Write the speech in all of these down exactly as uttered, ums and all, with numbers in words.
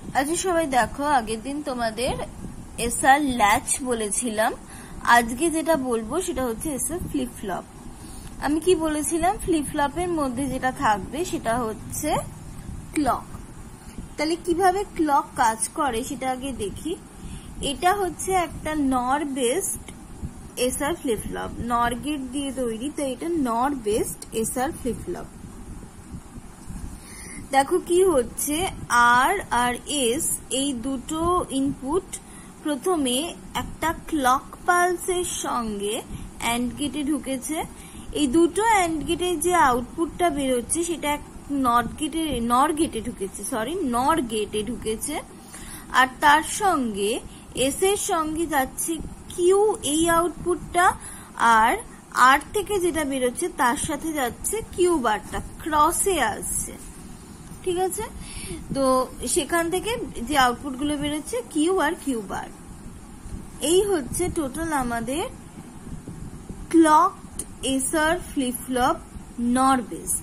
আজ সবাই দেখো, আগের দিন তোমাদের এসআর ল্যাচ বলেছিলাম, আজকে যেটা বলবো সেটা হচ্ছে এসআর ফ্লিপ ফ্লপ। আমি কি বলেছিলাম, ফ্লিপ ফ্লপের মধ্যে যেটা থাকবে সেটা হচ্ছে ক্লক। তাহলে কিভাবে ক্লক কাজ করে সেটা আগে দেখি। এটা হচ্ছে একটা NOR based SR flip flop, NOR gate দিয়ে তৈরি, তো এটা নর বেসড এসআর ফ্লিপ ফ্লপ। দেখো কি হচ্ছে, আর আর এস এই দুটো ইনপুট প্রথমে একটা ক্লক পালসের সঙ্গে অ্যান্ড গেটে ঢুকেছে। এই দুটো অ্যান্ড গেটের যে আউটপুটটা বেরোচ্ছে সেটা নট গেটে নর গেটে ঢুকেছে সরি নর গেটে ঢুকেছে আর তার সঙ্গে এস এর সঙ্গে যাচ্ছে কিউ এই আউটপুটটা, আর আর থেকে যেটা বেরোচ্ছে তার সাথে যাচ্ছে কিউ বারটা, ক্রসে আসছে। ঠিক আছে, তো সেখান থেকে যে আউটপুট গুলো বেরোচ্ছে কিউ আর কিউ বার। এই হচ্ছে টোটাল আমাদের clock SR flip flop NOR based.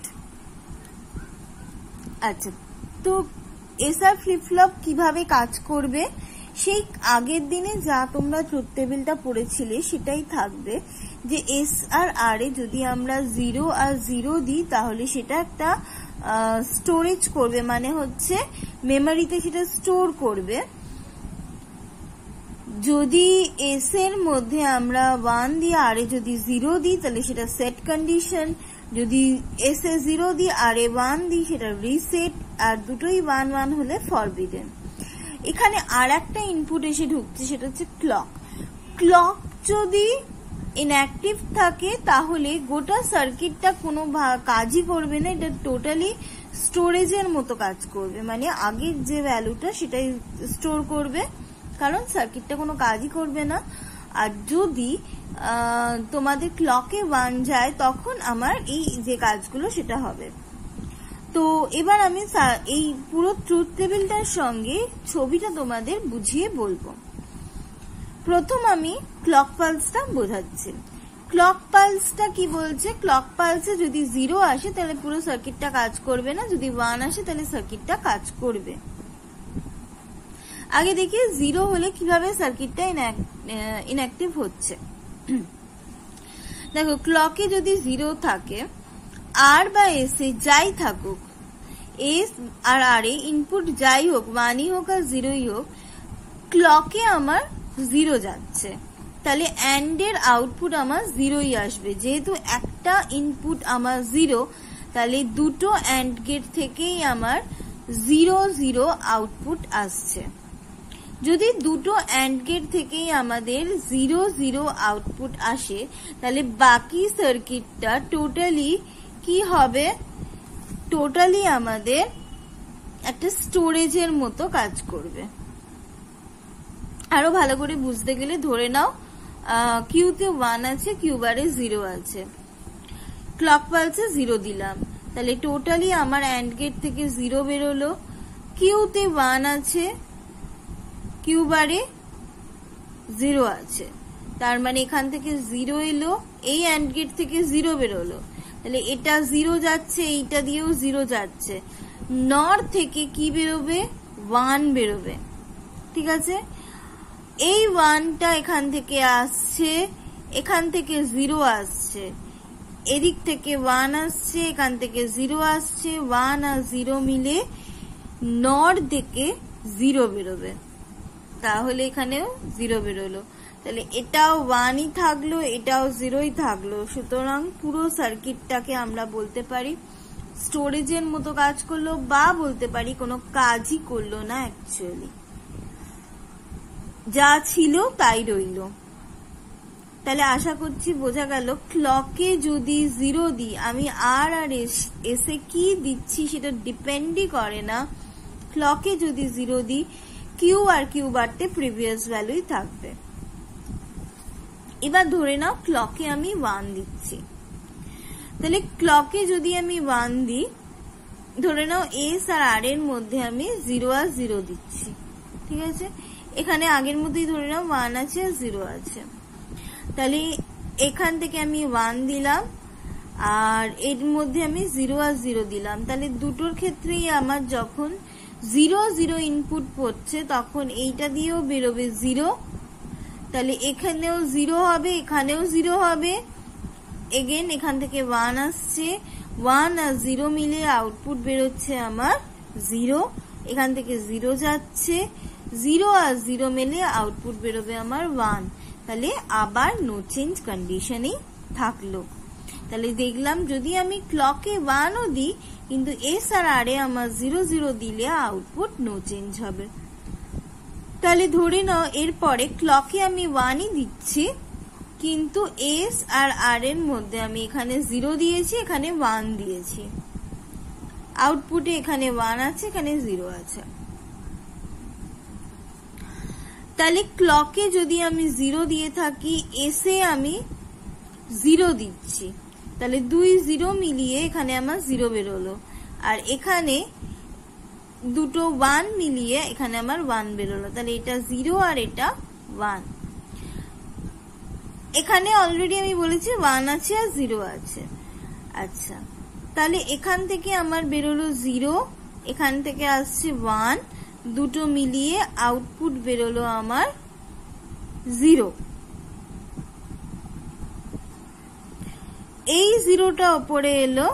আচ্ছা, তো এসআর ফ্লিপ ফ্লপ কিভাবে কাজ করবে সেই আগের দিনে যা তোমরা ট্রুথ টেবিলটা পড়েছিলে সেটাই থাকবে, যে এস আর আর এ যদি আমরা জিরো আর জিরো দিই তাহলে সেটা একটা স্টোরেজ করবে, মানে হচ্ছে মেমোরিতে সেটা স্টোর করবে। যদি এস এর মধ্যে আমরা ওয়ান দিয়ে আর এ যদি জিরো দিই তাহলে সেটা সেট কন্ডিশন, যদি এস এ জিরো দিই আর এ ওয়ান দিই সেটা রিসেট, আর দুটোই ওয়ান ওয়ান হলে ফরবিডেন। এখানে আর একটা ইনপুট এসে ঢুকছে সেটা হচ্ছে ক্লক। ক্লক যদি ইনঅ্যাক্টিভ থাকে তাহলে গোটা সার্কিটটা কোনো কাজই করবে না, এটা টোটালি স্টোরেজের মতো কাজ করবে, মানে আগের যে ভ্যালুটা সেটাই স্টোর করবে, কারণ সার্কিটটা কোনো কাজই করবে না। আর যদি তোমাদের ক্লকে ওয়ান যায় তখন আমার এই যে কাজগুলো সেটা হবে। তো এবার আমি এই পুরো ট্রুথ টেবিলটার সঙ্গে ছবিটা তোমাদের বুঝিয়ে বলবো। প্রথম আমি ক্লক পালসটা বোঝাচ্ছি। ক্লক পালসটা কি বলছে, ক্লক পালসে যদি জিরো আসে তাহলে পুরো সার্কিটটা কাজ করবে না, যদি ওয়ান আসে তাহলে সার্কিটটা কাজ করবে। আগে দেখি জিরো হলে কিভাবে সার্কিটটা ইনঅ্যাক্টিভ হচ্ছে। দেখো, ক্লকে যদি জিরো থাকে, আর বা এস এ যাই থাকুক, এস আর আর এ ইনপুট যাই হোক, ওয়ানই হোক আর জিরোই হোক, ক্লকে আমার জিরো যাচ্ছে, তাহলে অ্যান্ড এর আউটপুট আমার জিরোই আসবে। যেহেতু একটা ইনপুট আমার জিরো, তাহলে দুটো অ্যান্ড গেট থেকেই আমার জিরো জিরো আউটপুট আসছে। যদি দুটো অ্যান্ড গেট থেকেই আমাদের জিরো জিরো আউটপুট আসে তাহলে বাকি সার্কিটটা টোটালি কি হবে, টোটালি আমাদের একটা স্টোরেজের মতো কাজ করবে। আরো ভালো করে বুঝতে গেলে ধরে নাও কিউতে ওয়ান আছে, কিউ বারে জিরো আছে, ক্লক পালসে জিরো দিলাম, তাহলে টোটালি আমার অ্যান্ড গেট থেকে জিরো বেরোলো। কিউতে ওয়ান আছে, কিউ বারে জিরো আছে, তার মানে এখান থেকে জিরো এলো, এই অ্যান্ড গেট থেকে জিরো বেরোলো, তাহলে এটা জিরো যাচ্ছে, এইটা দিয়েও জিরো যাচ্ছে, নর থেকে কি বেরোবে, ওয়ান বেরোবে। ঠিক আছে, এই ওয়ানটা এখান থেকে আসছে, এখান থেকে জিরো আসছে, এদিক থেকে ওয়ান আসছে, এখান থেকে জিরো আসছে, ওয়ান আর জিরো মিলে নর থেকে জিরো বেরোবে, তাহলে এখানেও জিরো বেরোলো, তাহলে এটাও ওয়ানই থাকলো, এটাও জিরোই থাকলো। সুতরাং পুরো সার্কিটটাকে আমরা বলতে পারি স্টোরেজের মতো কাজ করলো, বা বলতে পারি কোনো কাজই করলো না, অ্যাকচুয়ালি যা ছিল তাই রইল। তাহলে আশা করছি বোঝা গেল, ক্লকে যদি জিরো দিই আমি আর আর এসে কি দিচ্ছি সেটা ডিপেন্ডই করে না। ক্লকে যদি জিরো দিই কিউ আর কিউ বারতে প্রিভিয়াস ভ্যালুই থাকবে। এবার ধরে নাও ক্লকে আমি ওয়ান দিচ্ছি, তাহলে ক্লকে যদি আমি ওয়ান দিই, ধরে নাও এস আর আর এর মধ্যে আমি জিরো আর জিরো দিচ্ছি। ঠিক আছে, এখানে আগের মধ্যেই ধরে নাও ওয়ান আছে আর জিরো আছে, তাহলে এখান থেকে আমি ওয়ান দিলাম আর এর মধ্যে আমি জিরো আর জিরো দিলাম, তাহলে দুটোর ক্ষেত্রেই আমার যখন জিরো জিরো ইনপুট পড়ছে তখন এইটা দিয়েও বেরোবে জিরো, তাহলে এখানেও জিরো হবে, এখানেও জিরো হবে। এগেন এখান থেকে ওয়ান আসছে, ওয়ান আর জিরো মিলে আউটপুট বেরোচ্ছে আমার জিরো। এখান থেকে জিরো যাচ্ছে, জিরো আর জিরো মিলে আউটপুট বেরোবে আমার ওয়ান। তাহলে আবার নো চেঞ্জ কন্ডিশনেই থাকলো। তাহলে দেখলাম যদি আমি ক্লকে ওয়ানও দিই কিন্তু এস আর আর এ আমার জিরো জিরো দিলে আউটপুট নো চেঞ্জ হবে। তাহলে ধরে নাও এরপরে ক্লকে আমি ওয়ানই দিচ্ছি কিন্তু এস আর আর এর মধ্যে আমি এখানে জিরো দিয়েছি, এখানে ওয়ান দিয়েছি, আউটপুটে এখানে ওয়ান আছে, এখানে জিরো আছে। তাহলে ক্লকে যদি আমি জিরো দিয়ে থাকি, এসে আমি জিরো দিচ্ছি, তাহলে দুই জিরো মিলিয়ে এখানে আমার জিরো বেরোলো, আর এখানে দুটো ওয়ান মিলিয়ে এখানে আমার ওয়ান বেরোলো। তাহলে এটা জিরো আর এটা ওয়ান। এখানে অলরেডি আমি বলেছি ওয়ান আছে আর জিরো আছে। আচ্ছা, তাহলে এখান থেকে আমার বেরোলো জিরো, এখান থেকে আসছে ওয়ান, দুটো মিলিয়ে আউটপুট বেরোলো আমার জিরো। এই জিরোটা ওপরে এলো,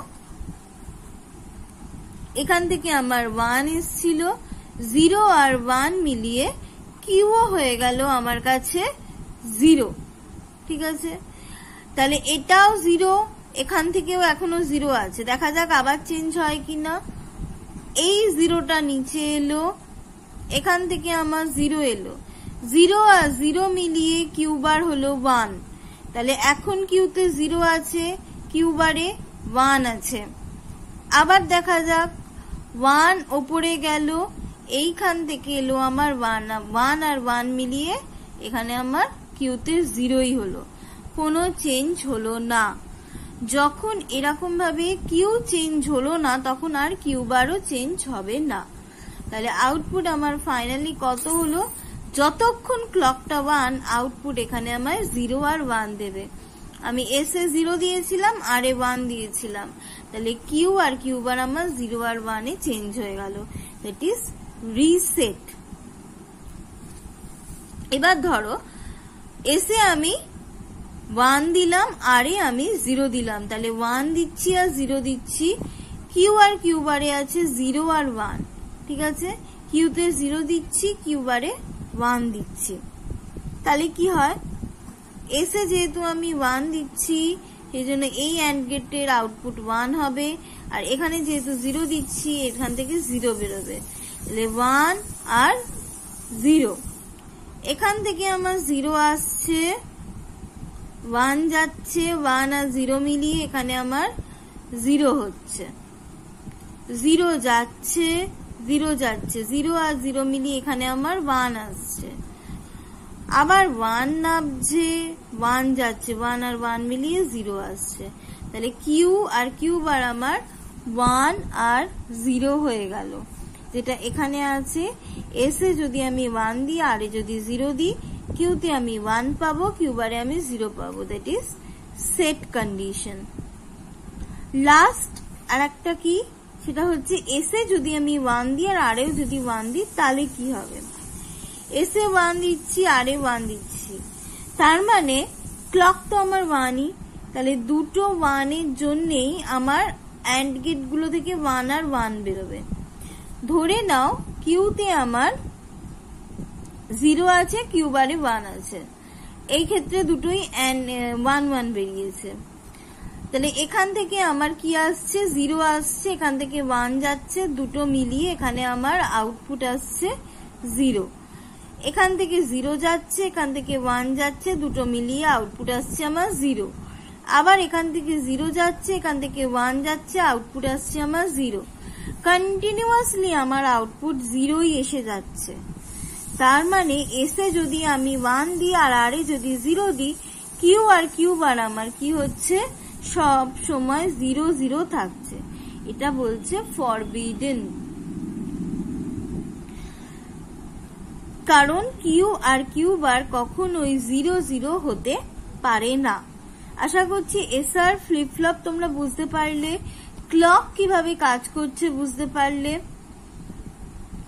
এখান থেকে আমার ওয়ান এসছিল, জিরো আর ওয়ান মিলিয়ে কিউও হয়ে গেল আমার কাছে জিরো। ঠিক আছে, তাহলে এটাও জিরো, এখান থেকেও এখনো জিরো আছে, দেখা যাক আবার চেঞ্জ হয় কিনা। এই জিরোটা নিচে এলো, এখান থেকে আমার জিরো এলো, জিরো আর জিরো মিলিয়ে কিউ বার হলো ওয়ান। তাহলে এখন কিউতে জিরো আছে, কিউ বারে ওয়ান আছে। আবার দেখা যাক, ওয়ান ওপরে গেল, এইখান থেকে এলো আমার ওয়ান, ওয়ান আর ওয়ান মিলিয়ে এখানে আমার কিউতে জিরোই হলো, কোনো চেঞ্জ হলো না। যখন এরকম ভাবে কিউ চেঞ্জ হলো না তখন আর কিউ বারও চেঞ্জ হবে না। তাহলে আউটপুট আমার ফাইনালি কত হলো, যতক্ষণ ক্লকটা ওয়ান আউটপুট এখানে আমার জিরো আর ওয়ান দেবে। আমি এস এ জিরো দিয়েছিলাম, আর এ ওয়ান দিয়েছিলাম, তাহলে কিউ আর কিউ বার আমার জিরো আর ওয়ানে চেঞ্জ হয়ে গেল, দ্যাট ইজ রিসেট। এবার ধরো এসে আমি ওয়ান দিলাম, আর এ আমি জিরো দিলাম, তাহলে ওয়ান দিচ্ছি আর জিরো দিচ্ছি, কিউ আর কিউ বারে আছে জিরো আর ওয়ান। ঠিক আছে, কিউতে জিরো দিচ্ছি, কিউ বারে ওয়ান দিচ্ছি, তাহলে কি হয়, এসে যেহেতু আমি ওয়ান দিচ্ছি সেই জন্য এই অ্যান্ড গেটের আউটপুট ওয়ান হবে, আর এখানে যেহেতু জিরো দিচ্ছি এখান থেকে জিরো বেরোবে, তাহলে ওয়ান আর জিরো। এখান থেকে আমার জিরো আসছে, ওয়ান যাচ্ছে, ওয়ান আর জিরো মিলিয়ে এখানে আমার জিরো হচ্ছে, জিরো যাচ্ছে, জিরো যাচ্ছে, জিরো আর জিরো মিলিয়ে এখানে আমার ওয়ান আসছে, আবার ওয়ান নামছে, ওয়ান যাচ্ছে, ওয়ান আর ওয়ান মিলিয়ে জিরো আসছে। তাহলে কিউ আর কিউ বার আমার ওয়ান আর জিরো হয়ে গেল, যেটা এখানে আছে। এসে যদি আমি ওয়ান দিই, আর এ যদি জিরো দিই, কিউতে আমি ওয়ান পাবো, কিউ বারে আমি জিরো পাবো, that is set condition. Last আর একটা কি, সেটা হচ্ছে এসে যদি আমি ওয়ান দিই আর আর এও যদি ওয়ান দিই তাহলে কি হবে। এসে ওয়ান দিচ্ছি, আর এ ওয়ান দিচ্ছি, তার মানে ক্লক তো আমার ওয়ানই, তাহলে দুটো ওয়ানের জন্যেই আমার অ্যান্ড গেট গুলো থেকে ওয়ান আর ওয়ান বেরোবে। ধরে নাও কিউতে আমার জিরো আছে, কিউ বারে ওয়ান আছে, এই ক্ষেত্রে দুটোই ওয়ান ওয়ান বেরিয়েছে। তাহলে এখান থেকে আমার কি আসছে, জিরো আসছে, এখান থেকে ওয়ান যাচ্ছে, দুটো মিলিয়ে এখানে আমার আউটপুট আসছে জিরো। এখান থেকে জিরো যাচ্ছে, এখান থেকে ওয়ান যাচ্ছে, দুটো মিলিয়ে আউটপুট আসছে আমার জিরো। আবার এখান থেকে জিরো যাচ্ছে, এখান থেকে ওয়ান যাচ্ছে, আউটপুট আসছে আমার জিরো। কন্টিনিউয়াসলি আমার আউটপুট জিরোই এসে যাচ্ছে। তার মানে এসে যদি আমি ওয়ান দিই আর আর এ যদি জিরো দিই, কিউ আর কিউ বার আমার কি হচ্ছে, সব সময় জিরো জিরো থাকছে। এটা বলছে ফরবিডেন, কারণ কিউ আর কিউ বার কখনোই জিরো জিরো হতে পারে না। আশা করছি এসআর ফ্লিপ ফ্লপ তোমরা বুঝতে পারলে, ক্লক কিভাবে কাজ করছে বুঝতে পারলে।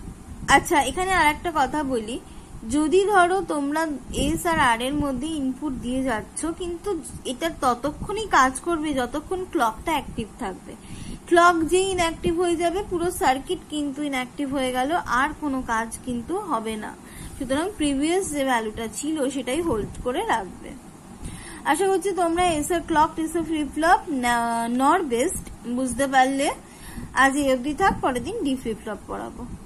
আচ্ছা, এখানে আর একটা কথা বলি, যদি ধরো তোমরা এস আর আর এর মধ্যে ইনপুট দিয়ে যাচ্ছ, কিন্তু এটা ততক্ষণই কাজ করবে যতক্ষণ ক্লকটা অ্যাক্টিভ থাকবে। ক্লক যে ইনঅ্যাক্টিভ হয়ে যাবে, পুরো সার্কিট কিন্তু ইনঅ্যাক্টিভ হয়ে গেল, আর কোনো কাজ কিন্তু হবে না। সুতরাং প্রিভিয়াস যে ভ্যালুটা ছিল সেটাই হোল্ড করে রাখবে। আশা করছি তোমরা SR clock, SR flip flop, NOR based বুঝতে পারলে। আজ এই অবধি থাক, পরের দিন ডি ফ্লিপ ফ্লপ পড়াবো।